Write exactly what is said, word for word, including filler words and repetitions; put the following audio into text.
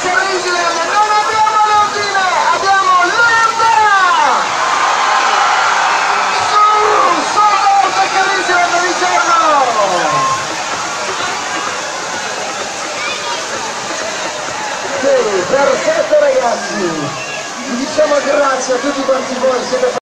Jerusalem, non abbiamo l'ordine, abbiamo l'Andrea! Su, sold out a Jerusalem di giorno! Sì, perfetto ragazzi! Vi diciamo grazie a tutti quanti voi, siete